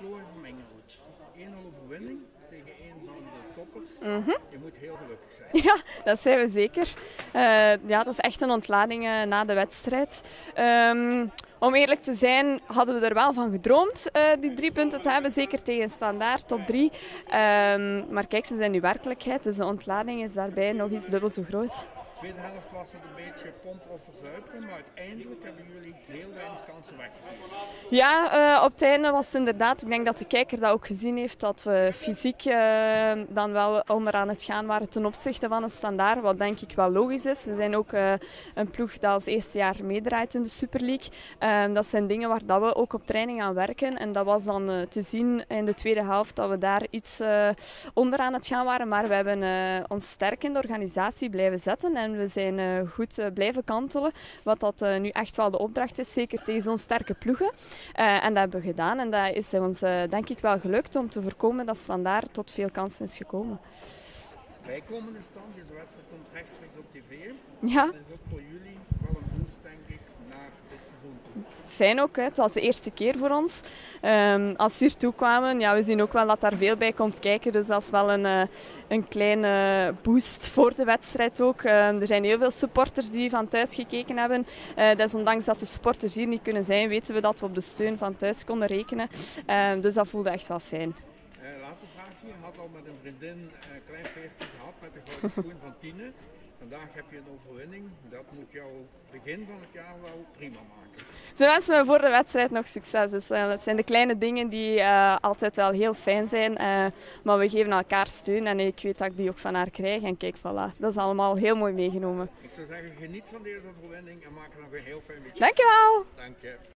Floor van Mengenhoed. 1-0 overwinning tegen een van de toppers. Je moet heel gelukkig zijn. Ja, dat zijn we zeker. Ja, dat is echt een ontlading na de wedstrijd. Om eerlijk te zijn hadden we er wel van gedroomd die 3 punten te hebben, zeker tegen Standaard, top 3. Maar kijk, ze zijn nu werkelijkheid, dus de ontlading is daarbij nog iets dubbel zo groot. De tweede helft was het een beetje pompen of verzuipen, maar uiteindelijk hebben jullie heel weinig kansen weggegeven. Ja, op het einde was het inderdaad, ik denk dat de kijker dat ook gezien heeft, dat we fysiek dan wel onderaan het gaan waren ten opzichte van een Standaard, wat denk ik wel logisch is. We zijn ook een ploeg dat als eerste jaar meedraait in de Super League. Dat zijn dingen waar dat we ook op training aan werken en dat was dan te zien in de tweede helft dat we daar iets onderaan het gaan waren, maar we hebben ons sterk in de organisatie blijven zetten en we zijn goed blijven kantelen, wat dat nu echt wel de opdracht is, zeker tegen zo'n sterke ploegen. En dat hebben we gedaan en dat is ons denk ik wel gelukt om te voorkomen dat Standaard tot veel kansen is gekomen. Bijkomende stand, deze wedstrijd komt rechtstreeks op tv. Ja. Dat is ook voor jullie wel een boost denk ik naar dit seizoen toe. Fijn ook, hè. Het was de eerste keer voor ons. Als we hier toe kwamen, ja, we zien ook wel dat daar veel bij komt kijken. Dus dat is wel een kleine boost voor de wedstrijd ook. Er zijn heel veel supporters die van thuis gekeken hebben. Desondanks dat de supporters hier niet kunnen zijn, weten we dat we op de steun van thuis konden rekenen. Dus dat voelde echt wel fijn. Laatste vraagje. Je had al met een vriendin een klein feestje gehad met de gouden schoen van Tine. Vandaag heb je een overwinning. Dat moet jouw begin van het jaar wel prima maken. Ze wensen me voor de wedstrijd nog succes. Dus, dat zijn de kleine dingen die altijd wel heel fijn zijn. Maar we geven elkaar steun en ik weet dat ik die ook van haar krijg. En kijk, voilà, dat is allemaal heel mooi meegenomen. Ik zou zeggen, geniet van deze overwinning en maak er nog een heel fijn weekend. Dankjewel! Dank je.